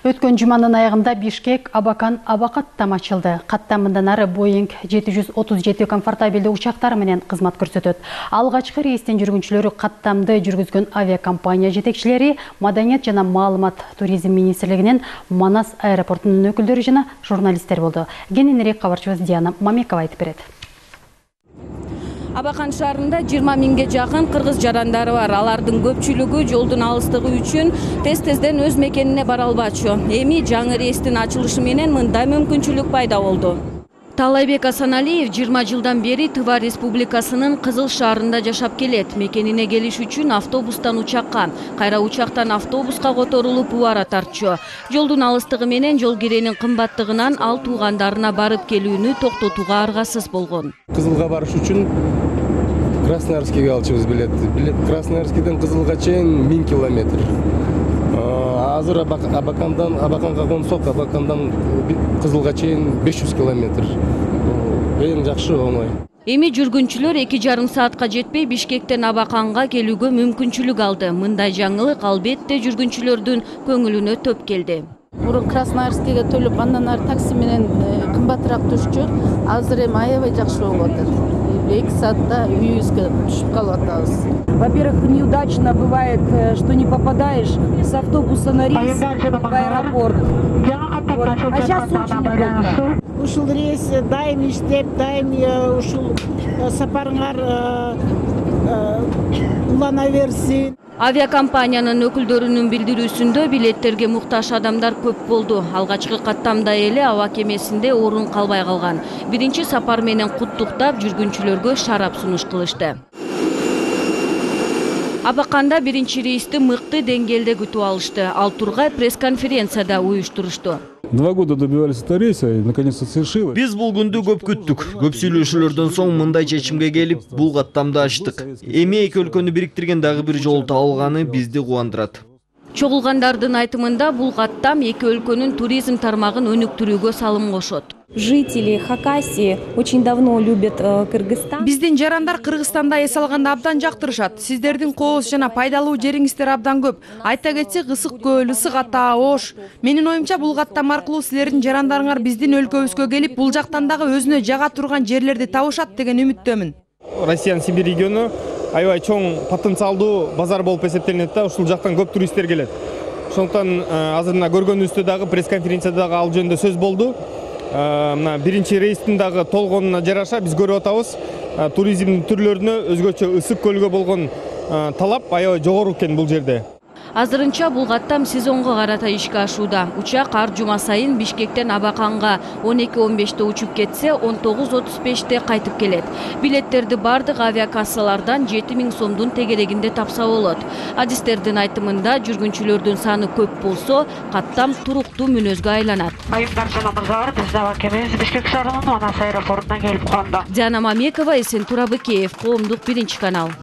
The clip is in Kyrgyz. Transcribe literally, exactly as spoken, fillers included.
Өткөн жуманын аягында Бишкек Абакан Абакаттам ачылды. Каттамындан ары Боинг жети жүз отуз жети комфортабелдүү учактары менен кызмат көрсөтөт. Алгачкы рейстен жүргүнчүлөрү каттамды жүргүзгөн авиакомпания жетекчилери, Маданият жана маалымат туризм министрлигинен, Манас аэропортунун өкүлдөрү жана журналисттер болду. Кененирээк кабарчыбыз Диана Мамекова айтып берет. Абакан шаарында жыйырма миңге жакын кыргыз жарандары бар. Алардын көпчүлүгү жолдун алыстыгы үчүн тез-тезден өз мекенине бара албачу. Эми жаңы рейстин ачылышы менен мындай мүмкүнчүлүк пайда болду. Талайбек Асаналиев жыйырма жылдан бери Тыва Республикасынын Кызыл шаарында жашап келет. Мекенине келиш үчүн автобустан учакка, кайра учактан автобуска которулуп убара тартчу. Жолдун алыстыгы менен жол киренин кымбаттыгынан ал туугандарына барып келүүнү токтотууга аргасыз болгон. Кызылга барыш үчүн Красноярскиге алчыбыз билет. Билет Красноярскиден Кызылга чейин миң километр. Азыр Абакандан Абаканга консок, Абакандан Кызылга чейин беш жүз километр. Эң жакшы, оңой. Эми жүргүнчүлөр эки жарым саатка жетпей Бишкектен Абаканга келүүгө мүмкүнчүлүк алды. Мындай жаңылык албетте жүргүнчүлөрдүн көңүлүнө төп келди. Мурун Красноярскиге төлөп, андан ары такси менен кымбатыраак түшчү. Азыр эми аябай жакшы болуп атат. эки саатта үйүбүзгө түшүп калып атабыз. Во-первых, неудачно бывает, что не попадаешь с автобуса на рейс в аэропорт. Вот. А сейчас очень удобно. Ушул рейс дайым иштеп, дайым ушул сапарыңар улана берсин. Авиакомпаниянын өкүлдөрүнүн билдирүүсүндө билеттерге муктаж адамдар көп болду. Алгачкы каттамда эле аба кемесинде орун калбай калган. Биринчи сапар менен куттуктап жүргүнчүлөргө шарап сунуш кылышты. Абаканда биринчи рейсти мыкты деңгээлде күтүп алышты. Ал тургай пресс-конференцияда уюштурушту. Два года добивались этого рейса и наконец-то совершилось. Биз бул күндү көп күттүк. Көп сүйлөшүүлөрдөн соң мындай чечимге келип, бул каттамды ачтык. Эми эки өлкөнү бириктирген дагы бир жол табылганы бизди кубандырат. Чогулгандардын айтымында бул каттам эки өлкөнүн туризм тармагын өнүктүрүүгө салым кошот. Жители Хакасии очень давно любят Кыргызстан. Биздин жарандар Кыргызстанда эс алганды абдан жактырышат. Сиздердин кооз жана пайдалуу жериңиздер абдан көп. Айта кетсек, Ысык көл, Ысык ата, Ош. Менин оюмча, бул каттам аркылуу силердин жарандарыңар биздин өлкөбүзгө келип, бул жактан дагы өзүнө жага турган жерлерди табышат деген үмүттөмүн. Россиянын Сибирь региону аябай чоң потенциалдуу базар болуп эсептелинет да, ушул жактан көп туристтер келет. Ошондуктан азыр мына көргөнүбүздө дагы пресс-конференцияда дагы ал жөнүндө сөз болду. Мына биринчи рейстин дагы толгонуна жараша биз көрүп атабыз, туризмдин түрлөрүнө өзгөчө Ысык көлгө болгон талап аябай жогору экен бул жерде. Азырынча бул каттам сезонго карата ишке ашууда. Учак ар жума сайын Бишкектен Абаканга он эки он беште учуп кетсе, он тогуз отуз беште кайтып келет. Билеттерди бардык авиакассалардан жети миң сомдун тегерегинде тапса болот. Адистердин айтымында жүргүнчүлөрдүн саны көп болсо, каттам туруктуу мүнөзгө айланат. Бишкек шаарынын Манас аэропортуна келип калды. Диана Мамекова, Эсен Турабыкеев, Коомдук биринчи канал.